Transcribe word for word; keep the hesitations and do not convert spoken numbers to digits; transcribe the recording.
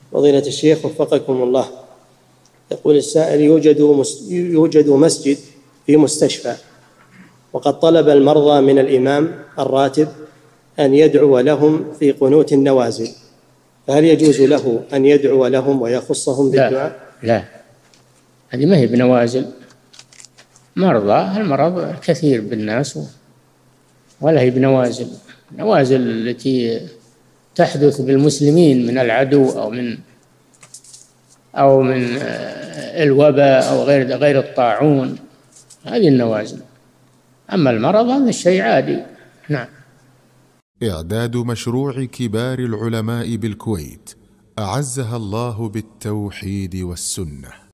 فضيلة الشيخ وفقكم الله، يقول السائل: يوجد يوجد مسجد في مستشفى، وقد طلب المرضى من الإمام الراتب أن يدعو لهم في قنوت النوازل، فهل يجوز له أن يدعو لهم ويخصهم بالدعاء؟ لا, لا. هذه ما هي بنوازل، مرضى، المرض كثير بالناس ولا هي بنوازل. نوازل التي تحدث بالمسلمين من العدو أو من أو من الوباء أو غير غير الطاعون، هذه النوازل. أما المرض هذا الشيء عادي. نعم. إعداد مشروع كبار العلماء بالكويت أعزها الله بالتوحيد والسنة.